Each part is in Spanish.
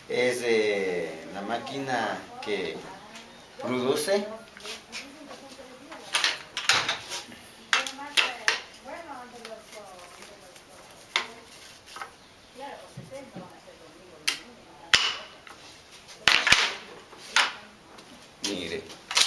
es la máquina que produce. Mire.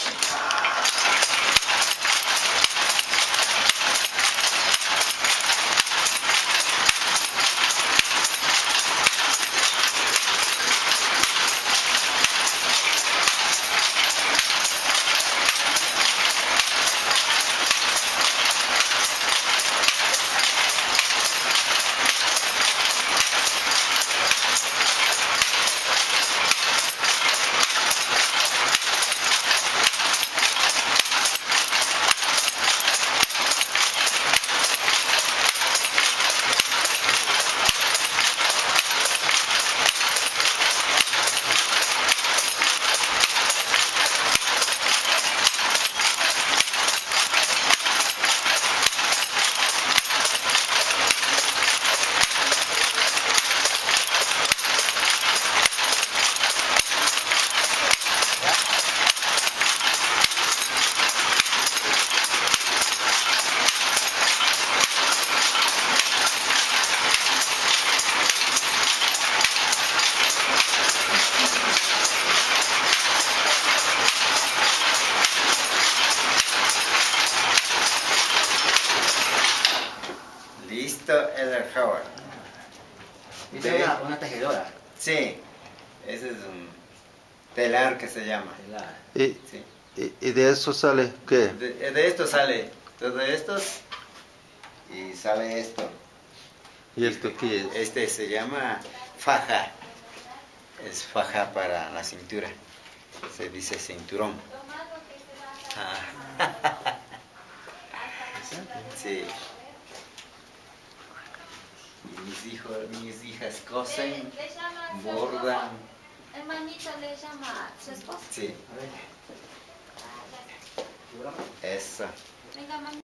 Listo el Howard. ¿Viste una tejedora? Sí, ese es un telar que se llama. Telar. Sí. ¿Y de eso sale qué? De esto sale todo estos y sale esto. ¿Y esto qué es? Este se llama faja. Es faja para la cintura. Se dice cinturón. Ah. Sí. Mis hijas cosen, bordan. Hermanito le llama a su esposa. Sí. A ver. Eso. Venga, mami.